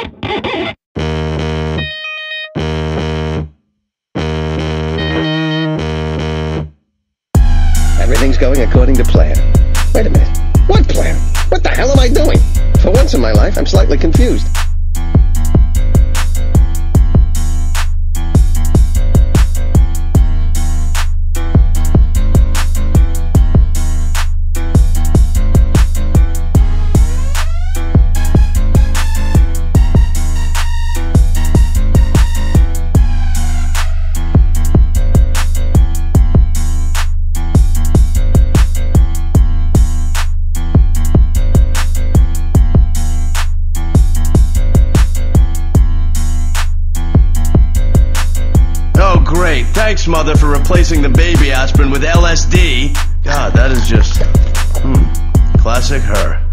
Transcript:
Everything's going according to plan. Wait a minute. What plan? What the hell am I doing? For once in my life, I'm slightly confused. Great. Thanks, Mother, for replacing the baby aspirin with LSD. God, that is just... classic her.